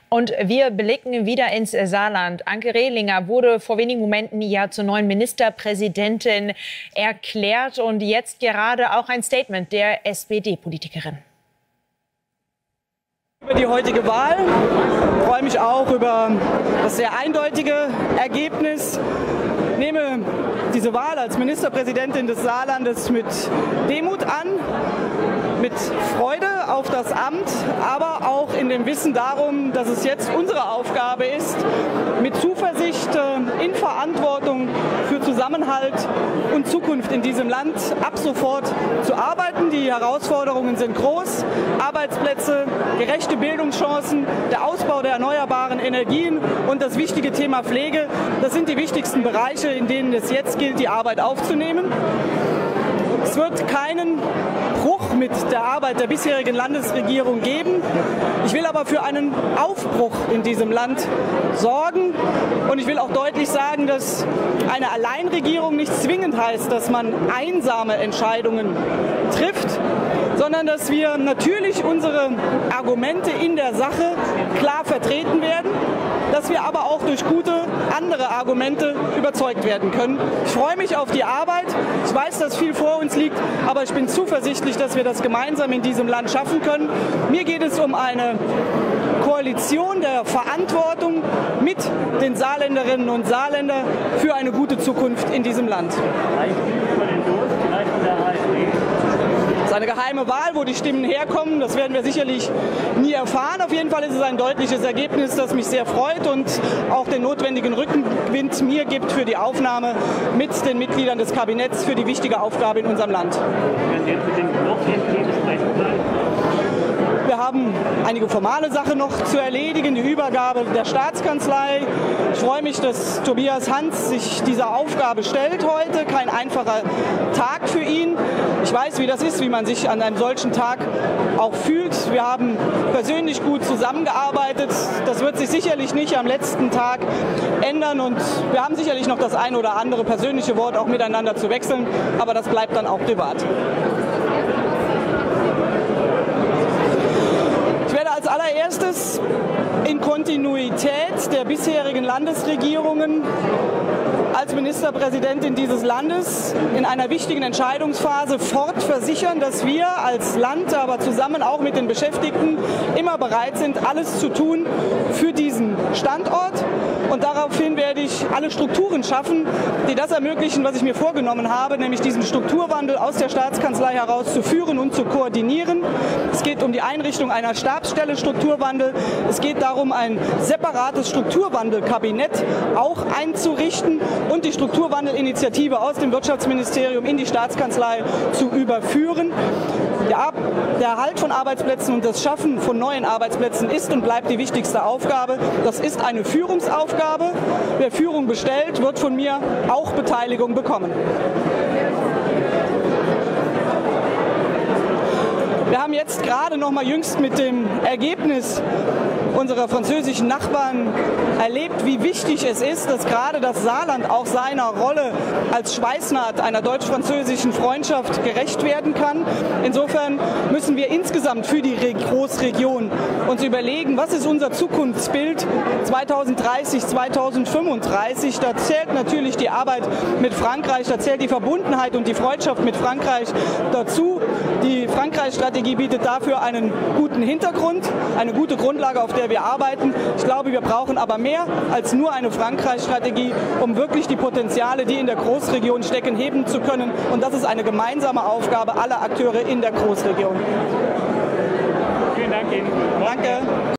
Und wir blicken wieder ins Saarland. Anke Rehlinger wurde vor wenigen Momenten ja zur neuen Ministerpräsidentin erklärt und jetzt gerade auch ein Statement der SPD-Politikerin. Über die heutige Wahl. Ich freue mich auch über das sehr eindeutige Ergebnis. Ich nehme diese Wahl als Ministerpräsidentin des Saarlandes mit Demut an, mit Freude auf das Amt, aber auch in dem Wissen darum, dass es jetzt unsere Aufgabe ist, mit Zuversicht, in Verantwortung für Zusammenhalt und Zukunft in diesem Land ab sofort zu arbeiten. Die Herausforderungen sind groß. Arbeitsplätze, gerechte Bildungschancen, der Ausbau der erneuerbaren Energien und das wichtige Thema Pflege. Das sind die wichtigsten Bereiche, in denen es jetzt gilt, die Arbeit aufzunehmen. Es wird keinen Bruch mit der Arbeit der bisherigen Landesregierung geben. Ich will aber für einen Aufbruch in diesem Land sorgen. Und ich will auch deutlich sagen, dass eine Alleinregierung nicht zwingend heißt, dass man einsame Entscheidungen trifft, sondern dass wir natürlich unsere Argumente in der Sache klar vertreten werden, dass wir aber auch durch gute andere Argumente überzeugt werden können. Ich freue mich auf die Arbeit. Ich weiß, dass viel vor uns liegt, aber ich bin zuversichtlich, dass wir das gemeinsam in diesem Land schaffen können. Mir geht es um eine Koalition der Verantwortung mit den Saarländerinnen und Saarländern für eine gute Zukunft in diesem Land. Es ist eine geheime Wahl, wo die Stimmen herkommen. Das werden wir sicherlich nie erfahren. Auf jeden Fall ist es ein deutliches Ergebnis, das mich sehr freut und auch den notwendigen Rückenwind mir gibt für die Aufnahme mit den Mitgliedern des Kabinetts für die wichtige Aufgabe in unserem Land. Wir haben einige formale Sachen noch zu erledigen, die Übergabe der Staatskanzlei. Ich freue mich, dass Tobias Hans sich dieser Aufgabe stellt heute. Kein einfacher Tag für ihn. Ich weiß, wie das ist, wie man sich an einem solchen Tag auch fühlt. Wir haben persönlich gut zusammengearbeitet. Das wird sich sicherlich nicht am letzten Tag ändern und wir haben sicherlich noch das ein oder andere persönliche Wort auch miteinander zu wechseln, aber das bleibt dann auch privat. Ich werde als allererstes in Kontinuität der bisherigen Landesregierungen als Ministerpräsidentin dieses Landes in einer wichtigen Entscheidungsphase versichern, dass wir als Land, aber zusammen auch mit den Beschäftigten immer bereit sind, alles zu tun für diesen Standort. Und daraufhin werde ich alle Strukturen schaffen, die das ermöglichen, was ich mir vorgenommen habe, nämlich diesen Strukturwandel aus der Staatskanzlei heraus zu führen und zu koordinieren. Es geht um die Einrichtung einer Stabsstelle Strukturwandel. Es geht darum, ein separates Strukturwandelkabinett auch einzurichten und die Strukturwandelinitiative aus dem Wirtschaftsministerium in die Staatskanzlei zu überführen. Der Erhalt von Arbeitsplätzen und das Schaffen von neuen Arbeitsplätzen ist und bleibt die wichtigste Aufgabe. Das ist eine Führungsaufgabe. Wer Führung bestellt, wird von mir auch Beteiligung bekommen. Wir haben jetzt gerade noch mal jüngst mit dem Ergebnis unserer französischen Nachbarn erlebt, wie wichtig es ist, dass gerade das Saarland auch seiner Rolle als Schweißnaht einer deutsch-französischen Freundschaft gerecht werden kann. Insofern müssen wir insgesamt für die Großregion uns überlegen, was ist unser Zukunftsbild 2030, 2035. Da zählt natürlich die Arbeit mit Frankreich, da zählt die Verbundenheit und die Freundschaft mit Frankreich dazu. Die Frankreich-Strategie bietet dafür einen guten Hintergrund, eine gute Grundlage, auf der wir arbeiten. Ich glaube, wir brauchen aber mehr als nur eine Frankreich-Strategie, um wirklich die Potenziale, die in der Großregion stecken, heben zu können. Und das ist eine gemeinsame Aufgabe aller Akteure in der Großregion. Vielen Dank Ihnen. Danke.